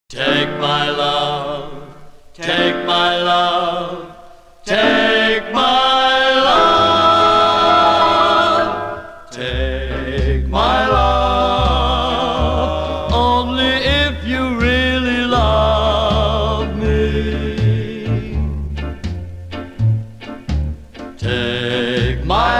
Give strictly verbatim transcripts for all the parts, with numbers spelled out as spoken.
Take my love, take my love, take my love, take my love, only if you really love me. Take my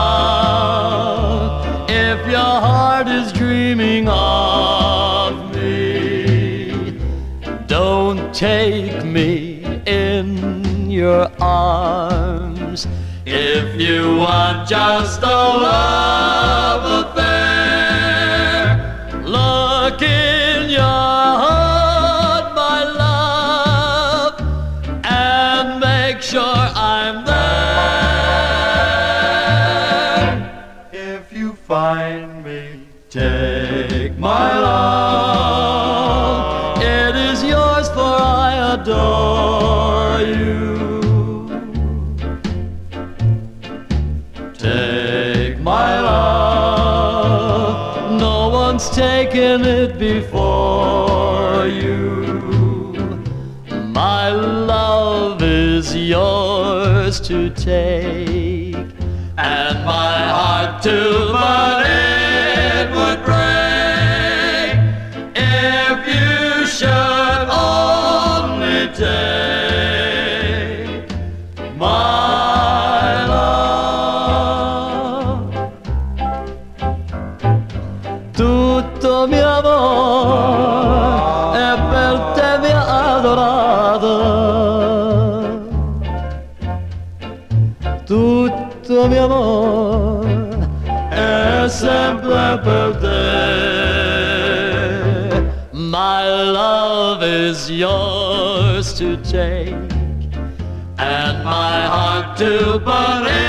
love, if your heart is dreaming of me. Don't take me in your arms if you want just a love affair. Look in your heart, my love, and make sure I'm there. If you find me, take my love. It is yours, for I adore you. Take my love, no one's taken it before you. My love is yours to take, and my heart too, but it would break if you should only take my love. Tutto mio amore è per te, mia adorata. Tutto mio amore è sempre per te. My love is yours to take, and my heart to put in.